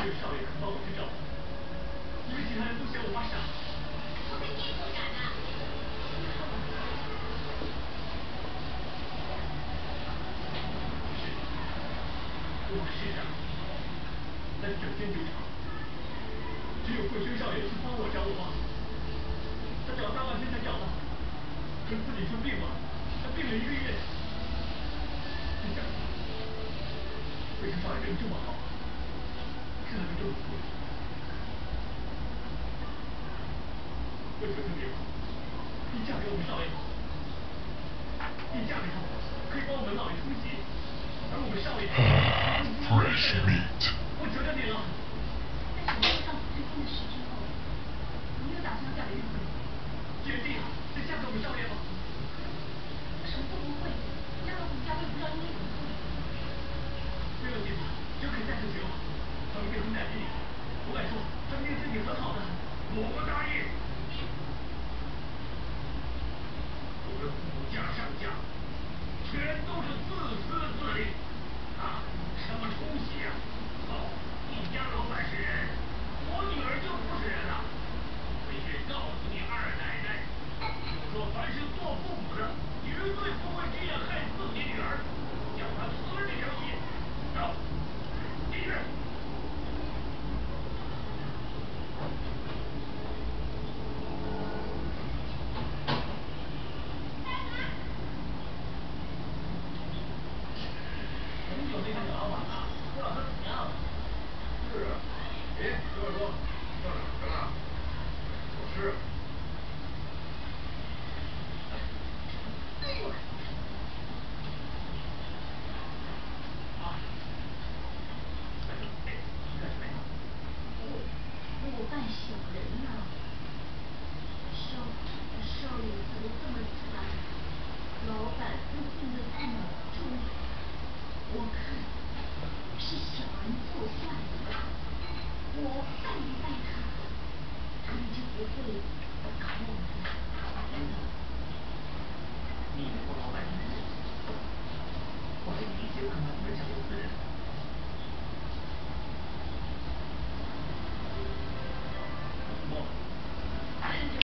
有少爷肯帮我去找，你们其他人都嫌我妈傻。 我比你不傻呢。 我是傻，但整间酒厂只有桂生少爷去帮我找我妈，他找大半天才找到，可自己生病了，他病了1个月。你想，桂生少爷人这么好，生了个这么贵，我求求你了，你嫁给我们少爷好，你嫁给他可以帮我们老爷冲喜，而我们少爷。 Fresh meat.